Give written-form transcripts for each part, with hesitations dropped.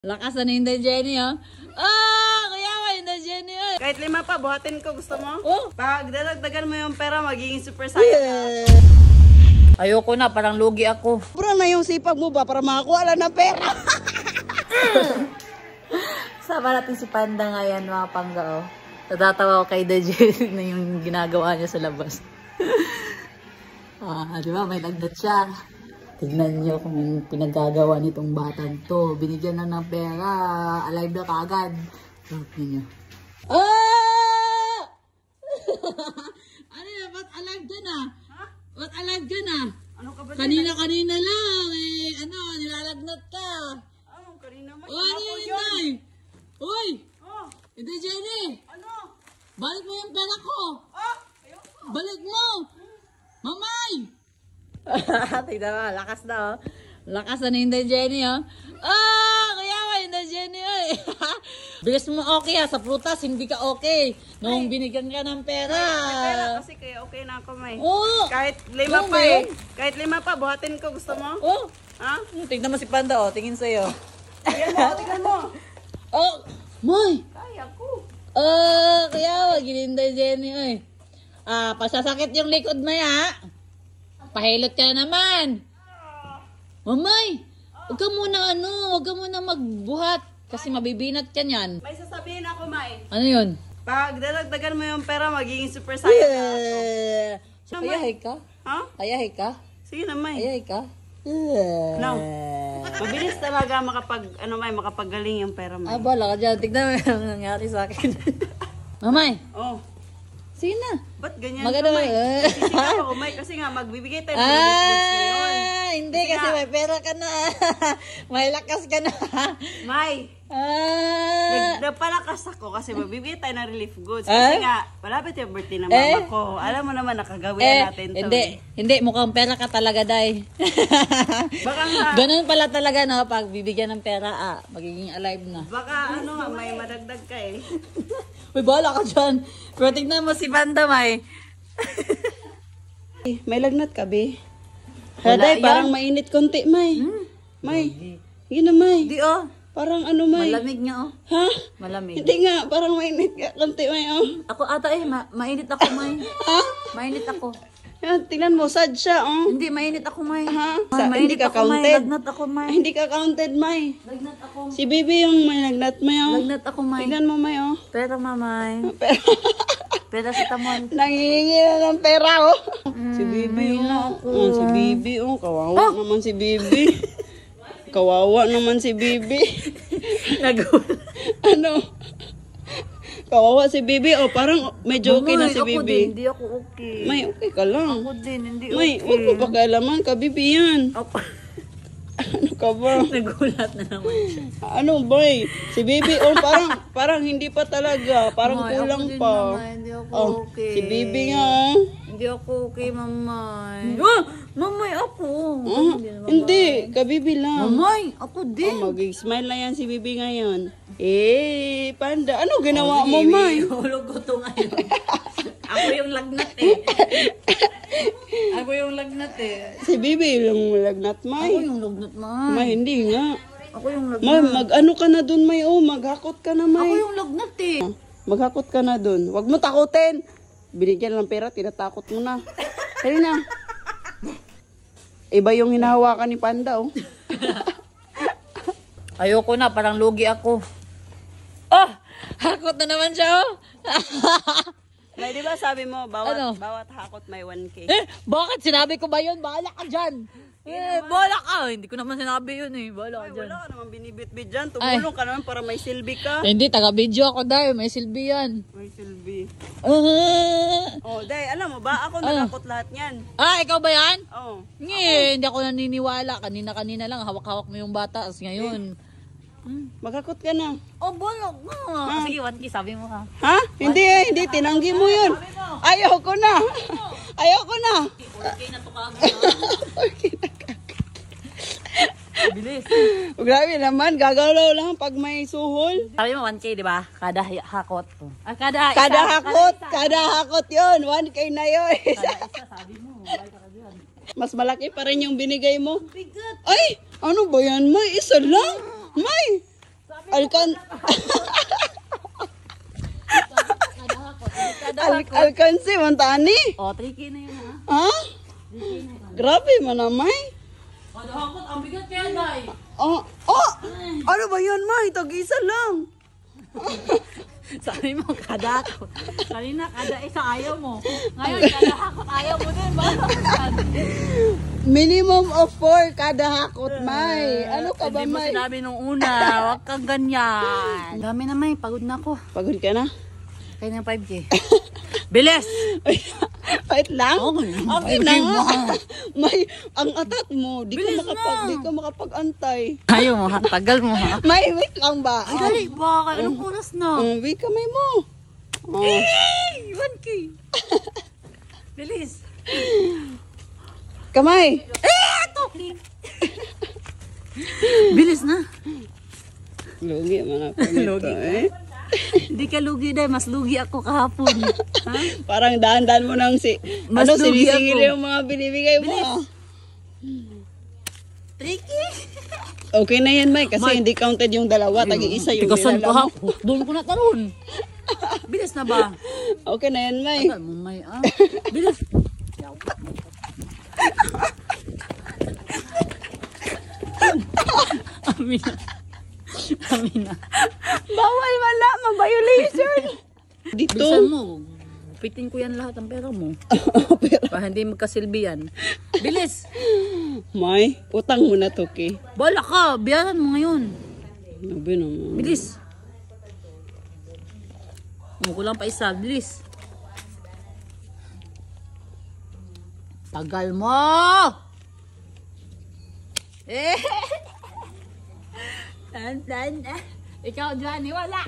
Lakas na Inday Jenny, oh. Oh, kaya ba Inday Jenny, oh. Kahit 5 pa, buhatin ko. Gusto mo? Oh. Pag dadagdagan mo yung pera, magiging super sayang. Yeah. Ayoko na, parang lugi ako. Pura na yung sipag mo ba para makakuha lang ng pera? Sama natin si Panda ngayon, mga pangga, oh. Natatawa ko kay Inday Jenny na yung ginagawa niya sa labas. Di ba? May lagdat siya. Tignan niyo kung pinagagawa nitong batang to. Binigyan na ng pera. Alive na kaagad. Tignan niyo. Ah! Ano yan? Ba't alive ka na? Ha? Ba't alive ka na? Ano ka ba? Kanina lang. Nilalagnat ka. Kanina mo. Oh, ano yun, Inday? Uy! Oh, Inday Jenny! ano? Balik mo yung pera ko! Oh, ayoko. Balik mo! Mamay! Tignan mo, lakas na, oh. Lakas na ni Inday Jenny, oh. Ah! Kaya ba, Inday Jenny, oh. Bigas mo okay, ha. Sa prutas, hindi ka okay. Nung binigyan ka ng pera. Pera kasi kaya okay na ako, May. Oh! Kahit 5 Oh, pa May. eh. Kahit 5 pa, buhatin ko. Gusto mo? Oh! Ha? Tignan mo si Panda, oh. Tingin sa'yo. Tingnan mo. Oh! May! Kaya ko. Kaya wag Inday Jenny, oy. Pasasakit yung likod mo, ha? Pahilot ka na naman. Mamay, huwag ka muna magbuhat. Kasi mabibinat ka niyan. May sasabihin ako, May. Ano yun? Pag dadagdagan mo yung pera, magiging super sayang na ako. Ayahay ka? Ha? Ayahay ka? Sige na, May. Ayahay ka? No. Mabilis talaga makapagaling yung pera, May. Bala ka dyan. Tignan mo yung nangyari sa akin. Mamay, Oh. sige na. Ba't ganyan Magano ka, May? eh. Sisika ako, May, kasi nga magbibigay tayo ng relief goods ngayon. Hindi kasi may pera ka na. May lakas ka na. May, nagpalakas ako kasi magbibigay tayo ng relief goods. Kasi nga, malapit yung birthday ng mama ko. Alam mo naman, nakagawin natin to. Hindi, mukhang pera ka talaga, Day. Baka nga, Ganun pala talaga, no? Pag bibigyan ng pera, magiging alive na. baka may madagdag ka eh. Uy, bahala ka dyan. Pero tignan mo si Panda, May. May lagnat ka, be? Wala Haday, yan. parang mainit konti, May. May, yun na, May. Hindi, oh. Parang ano, May. Malamig nga, oh. Ha? Malamig. Hindi nga, parang mainit ka konti, May, oh. Ako ata mainit ako, May. Ha? Mainit ako. Yan, tingnan mo, sad siya, oh. Hindi, mainit ako, May. Ha? Mainit Hindi ka ako, May. counted. Lagnat ako, May. Ay, hindi ka counted, May. Lagnat ako. Si Bibi yung may lagnat, May, oh. Lagnat ako, May. Tingnan mo, May, oh. Pera, Mamay. Pero, Pera sa tamon. nangihingi na ng pera, oh. Si Bibi, oh. Oh, si Bibi, oh. Kawawa naman si Bibi. Kawawa naman si Bibi. Nagulat. Ano? Kawawa si Bibi, oh. Parang medyo okay na si Ako din, Bibi. hindi ako okay. May, okay ka lang. Ako din, hindi May, okay. huwag mo pakialaman ka, Bibi, yan. Ako, Ano ka ba? nagulat na naman siya. Ano, boy? Si Bibi, oh, parang hindi pa talaga. Parang Mamay, kulang ako din, pa. Mamay, hindi ako Oh, okay. si Bibi nga, oh. Hindi ako okay, Mamay. Ah! Mamay, ako. Ah, hindi, ka Bibi lang. Mamay, ako din. Oh, mag-smile na yan si Bibi ngayon. Panda, ano ginawa mo, May? Hulog ko to ngayon. Ako yung lagnat eh. Ako yung lagnat eh. Si Bibi yung lagnat, May. Ako yung lagnat, May. May, hindi nga. Ako yung lagnat. May, mag-ano ka na dun, May, oh. Maghakot ka na, Ako May. yung lagnat eh. Maghakot ka na dun. Huwag mo takutin. Binigyan ng pera, tinatakot mo na. Kaya na. Iba yung hinahawakan ni Panda, oh. Ayoko na, parang lugi ako. Oh! Hakot na naman siya, oh! May, di ba sabi mo, Ano? bawat hakot may 1K? Bakit? Sinabi ko ba yun? Bahala ka dyan! Bahala ka! Hindi ko naman sinabi yun eh. Bahala ka Ay, dyan. wala ka naman binibit-bit dyan. Tumulong ka naman para may silbi ka. Hindi, taga-video ako dahil. May silbi yan. May silbi. Ah, Oh, Day, alam mo ba? Ako nagakot lahat niyan. ikaw ba yan? Oh. Hindi ako naniniwala. Kanina-kanina lang, hawak-hawak mo yung bata. As ngayon. Maghakot ka na. Oh, bahala ka. Sige, 1K, sabi mo ha. Ha? Hindi, tinanggi mo yun. Ayaw ko na. Ayaw ko na. 4K na to kami. Bilis. Grabe naman, gagalaw lang pag may suhol. Sabi mo 1K, di ba? Kada hakot. Kada Kada hakot yun. 1K na yun. Kada isa, sabi mo. Mas malaki pa rin yung binigay mo. Bigat. Ay, ano ba yan, May? Isa lang? May, Alkansi, mantani. Oh, tricky na yun ha. Ha? Grabe manamay. Kada hakot, ang bigat kaya day. Oh, ano ba yan, May? Tag-isa lang. Sabi mo, kada hakot. Kanina, kada isa ayaw mo. Ngayon, kada hakot ayaw mo din ba? Minimum of 4 kada hakot, May. Ano ka ba, Hindi mo May? sinabi nung una, wag kang ganyan. Dami na May, pagod na ako. Pagod ka na? Kaya ng 5K. Bilis! Wait lang. Okay na nga. mo. May, ang atat mo. Di Bilis ka makapag-antay. Ayaw mo ha, tagal mo ha. May, wait lang ba? Ay, dali, baka anong oras na? Wait kamay mo. Oh. Hey! 1K! Bilis! Kamay. Ito! Bilis na! Lugi man ako nito Lugi ka? eh. Hindi ka lugi dahil mas lugi ako kahapon. Ha? Parang dahan-dahan mo nang Mas lugi sinisingil ako. yung mga binibigay mo. Bilis. Tricky! Okay na yan, May, kasi hindi counted yung dalawa. Tagi-isa yung Tigasan ko nilala ha. mo. Doon ko na taron. Bilis na ba? Okay na yan, May. Tagal mo may Bilis. Amina. Amina. Bawal wala, ma-violation. Dito. Bilisan mo. Pitin ko yan lahat ang pera mo. Para hindi magkasilbi yan. Bilis. May, utang mo na to, Ki. Bala ka. Biyaran mo ngayon. Sabi naman. Bilis. Kulang pa isa. Bilis. Tagal mo. Eh. Ikaw, Johnny, wala.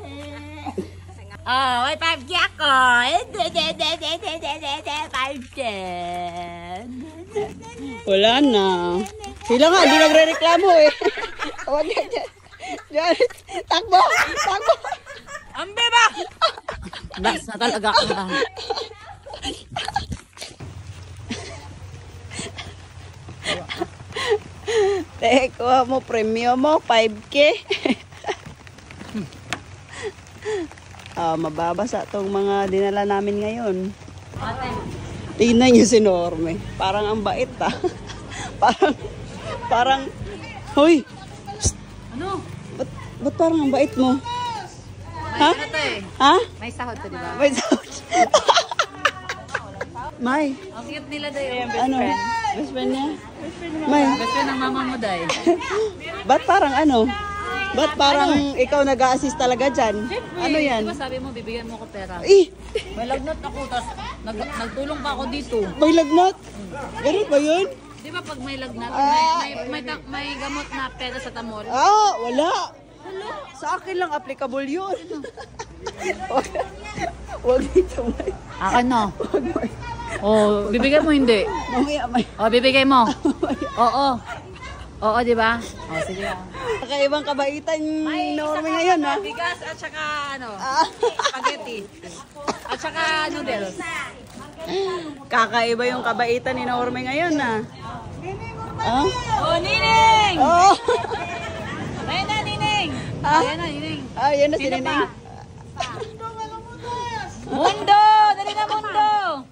Oh, may 5K ako. 5K. Wala na. Sila nga, hindi nagre-reklamo eh. Huwag yan dyan. Dyan. Takbo! Takbo! Ambe ba? Das na talaga ako na. Kuha mo, premium mo, 5K. Mababasa tong mga dinala namin ngayon. Ate. Tingnan niyo si Norme. Parang ang bait parang, hoy, Ano? ba't parang ang bait mo? May ano to eh. Ha? May sahod to, di ba? May May, Ang cute nila dayo. ano? Best friend niya? May, Best friend ng mama mo dayo. ba't parang ano? Ba't parang ikaw nag-a-assist talaga dyan? Ano yan? Di ba sabi mo, bibigyan mo ko pera? Eh, May lagnat ako, tapos nagtulong pa ako dito. may lagnat. Ganun ba yun? Di ba pag may lagnat, may gamot na pera sa tamol? Wala. Sa akin lang applicable yun. Huwag dito, May. Akin na. Oh, bibigay mo hindi? Mamaya, May. Oh, bibigay mo. Oo. Oo, di ba? Oh, sige. Kakaibang kabaitan Norme ngayon, ha? Bigas at saka spaghetti. At saka noodles. Kakaiba yung kabaitan ni Norme ngayon, ha? Oh, Nining! Oh! Ayun na, Nining! Ah? Ayun na, Nining. Yan na si Sino Nining. pa? Mundo! Dali na, Mundo!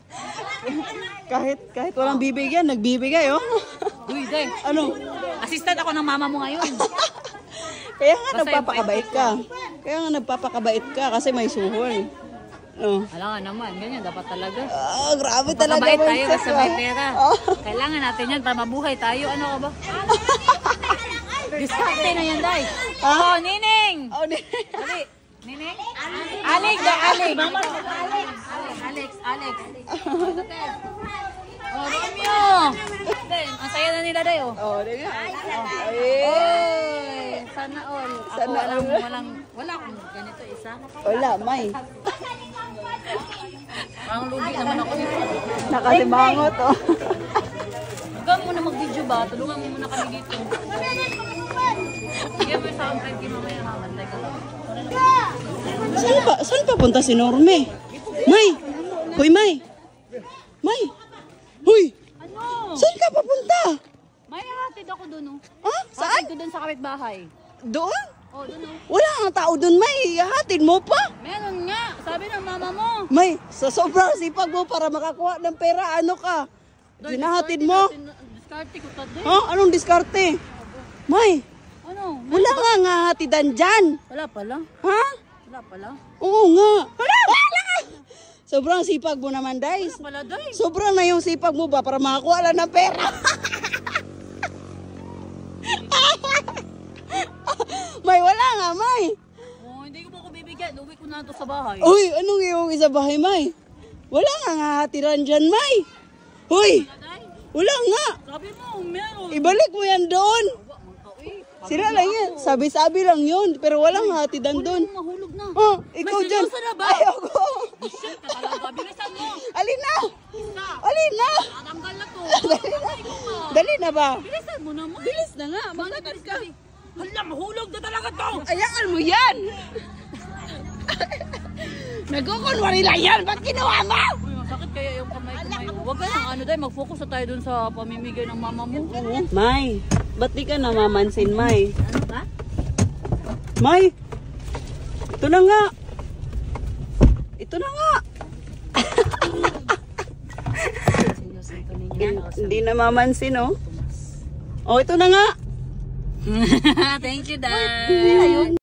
Kahit walang bibigyan, nagbibigay, oh. Uy, Day. Ano? Assistant ako ng mama mo ngayon. Kaya nga Basta nagpapakabait ka. Kasi may suhol. Oh. Alam nga naman, ganyan dapat talaga. Grabe talaga. Magpakabait tayo mindset kasi mo, may ah. pera. Oh. Kailangan natin yan para mabuhay tayo. Ano ka ba? Diskarte na yan, Day. Oh, Nining! Oh, Dali. Nining? Alex, Alex. Mama, Alex. Oh, Romeo! Ang saya na nila, Day, oh. di nga. Oy, sana all. Ako Sana all. wala akong ganito isa. Wala, May. Ang lugi naman ako dito. Nakasimangot, oh. Huwag mo na mag-video ba? Tulungan mo muna kami dito. Sige mo sa akin kay mamaya mamantay ka. Saan papunta si Norme? May! Hoy, May! May! Hoy! Ano? Saan ka papunta? May hatid ako doon, oh. Ha? Hatid ko doon sa kapitbahay. Doon? Oh, doon oh. Wala ang tao dun, May. Hatid mo pa. Meron nga. Sabi ng mama mo. May, sa sobrang sipag mo para makakuha ng pera, ano ka? Ginahatid mo? Diskarte ko taday. Ha? Anong diskarte? May, Ano? wala nga hatidan dyan. Wala pala. Ha? Wala pala. Oo nga. Wala! Sobrang sipag mo naman, guys. Wala day. Sobrang na yung sipag mo ba para makakuha lang ng pera? May, wala nga, May. Oh, hindi ko po ako bibigyan. Uwi ko na ito sa bahay. Uy, anong yung isa bahay, May? Wala nga hatiran dyan, May. Uy, Taday. wala nga. Sabi mo, meron. Ibalik mo yan doon. Uy, Sila lang yan. Sabi-sabi lang yun. Pero walang hatidan doon. mahulog na. Oh, ikaw May dyan. seryoso na ba? Ayoko. Shit ka talaga. Bilisan mo. Alin na? Isa. Alin na? Tatanggal na to. Dali na ba? Bilisan mo naman. Bilis na nga. Magtagal ka. Hala, mahulog na talaga to. Ayakan mo yan. Nagkukunwari lang yan. Ba't ginawa mo? Uy, masakit kaya yung kamay ko. Huwag ka lang, ano dahil, mag-focus na tayo dun sa pamimigay ng mama mo. May, ba't di ka namamansin, May? Ano ka? May, ito na nga. Ito na nga. Hindi namamansin, oh. Oh, ito na nga. Thank you, Dad.